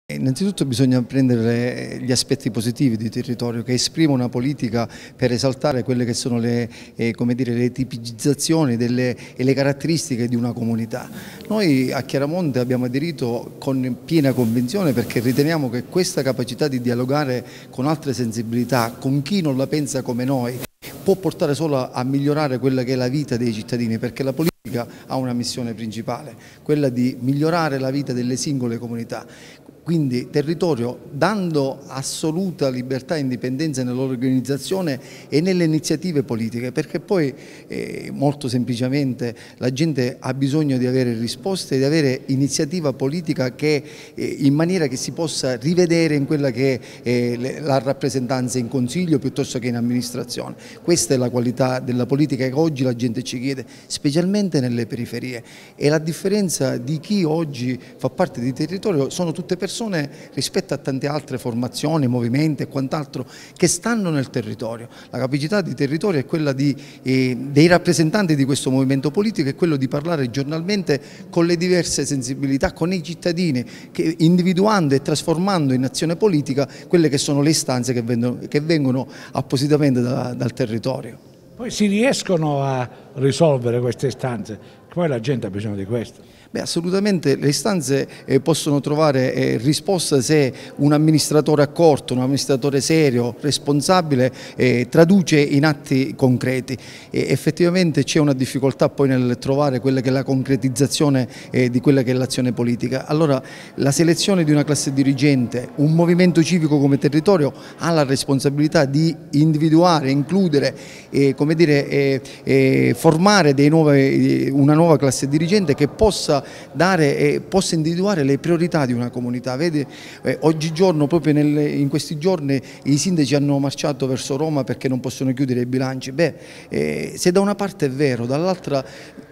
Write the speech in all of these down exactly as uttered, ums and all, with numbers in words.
Innanzitutto bisogna prendere gli aspetti positivi di territorio che esprime una politica per esaltare quelle che sono le, eh, come dire, le tipicizzazioni delle, e le caratteristiche di una comunità. Noi a Chiaramonte abbiamo aderito con piena convinzione perché riteniamo che questa capacità di dialogare con altre sensibilità, con chi non la pensa come noi, può portare solo a migliorare quella che è la vita dei cittadini, perché la politica ha una missione principale, quella di migliorare la vita delle singole comunità. Quindi territorio dando assoluta libertà e indipendenza nell'organizzazione e nelle iniziative politiche, perché poi eh, molto semplicemente la gente ha bisogno di avere risposte e di avere iniziativa politica che, eh, in maniera che si possa rivedere in quella che è eh, la rappresentanza in consiglio piuttosto che in amministrazione. Questa è la qualità della politica che oggi la gente ci chiede, specialmente nelle periferie, e la differenza di chi oggi fa parte di territorio sono tutte persone rispetto a tante altre formazioni, movimenti e quant'altro che stanno nel territorio. La capacità di territorio è quella di, eh, dei rappresentanti di questo movimento politico, è quello di parlare giornalmente con le diverse sensibilità, con i cittadini, che, individuando e trasformando in azione politica quelle che sono le istanze che vengono, che vengono appositamente da, dal territorio. Poi si riescono a risolvere queste istanze, poi la gente ha bisogno di questo. Beh, assolutamente le istanze eh, possono trovare eh, risposta se un amministratore accorto, un amministratore serio, responsabile, eh, traduce in atti concreti. E effettivamente c'è una difficoltà poi nel trovare quella che è la concretizzazione eh, di quella che è l'azione politica. Allora la selezione di una classe dirigente, un movimento civico come territorio ha la responsabilità di individuare, includere, eh, come dire, eh, eh, formare dei nuove, una nuova classe dirigente che possa dare e possa individuare le priorità di una comunità. Vedi, eh, oggigiorno, proprio nel, in questi giorni, i sindaci hanno marciato verso Roma perché non possono chiudere i bilanci. Beh, eh, se da una parte è vero, dall'altra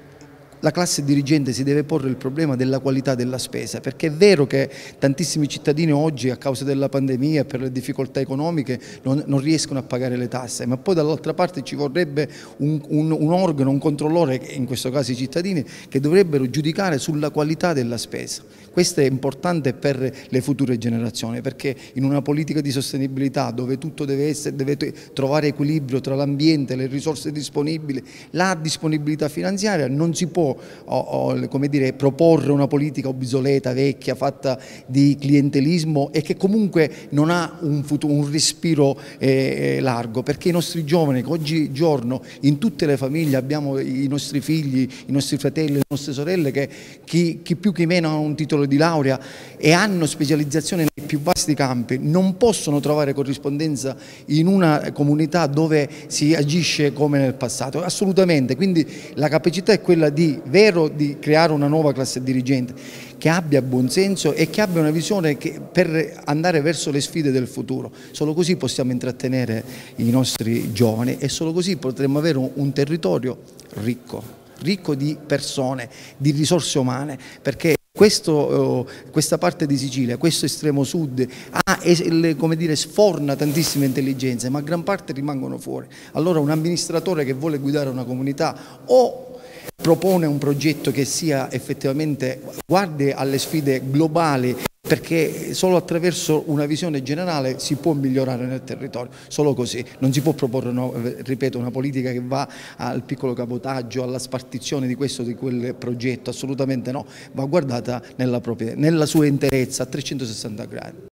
la classe dirigente si deve porre il problema della qualità della spesa, perché è vero che tantissimi cittadini oggi a causa della pandemia e per le difficoltà economiche non, non riescono a pagare le tasse, ma poi dall'altra parte ci vorrebbe un, un, un organo, un controllore, in questo caso i cittadini, che dovrebbero giudicare sulla qualità della spesa. Questo è importante per le future generazioni, perché in una politica di sostenibilità dove tutto deve, essere, deve trovare equilibrio tra l'ambiente, le risorse disponibili, la disponibilità finanziaria, non si può O, o, come dire, proporre una politica obsoleta, vecchia, fatta di clientelismo e che comunque non ha un, futuro, un respiro eh, largo, perché i nostri giovani che oggigiorno in tutte le famiglie abbiamo i nostri figli, i nostri fratelli, le nostre sorelle che chi, chi più chi meno hanno un titolo di laurea e hanno specializzazione nei più vasti campi, non possono trovare corrispondenza in una comunità dove si agisce come nel passato, assolutamente. Quindi la capacità è quella di vero di creare una nuova classe dirigente che abbia buonsenso e che abbia una visione che, per andare verso le sfide del futuro. Solo così possiamo intrattenere i nostri giovani e solo così potremo avere un, un territorio ricco, ricco di persone, di risorse umane, perché Questo, questa parte di Sicilia, questo estremo sud, ha, come dire, sforna tantissime intelligenze, ma gran parte rimangono fuori. Allora un amministratore che vuole guidare una comunità o propone un progetto che sia effettivamente, guardi alle sfide globali, perché solo attraverso una visione generale si può migliorare nel territorio, solo così. Non si può proporre, no, ripeto, una politica che va al piccolo cabotaggio, alla spartizione di questo o di quel progetto, assolutamente no, va guardata nella, propria, nella sua interezza a trecentosessanta gradi.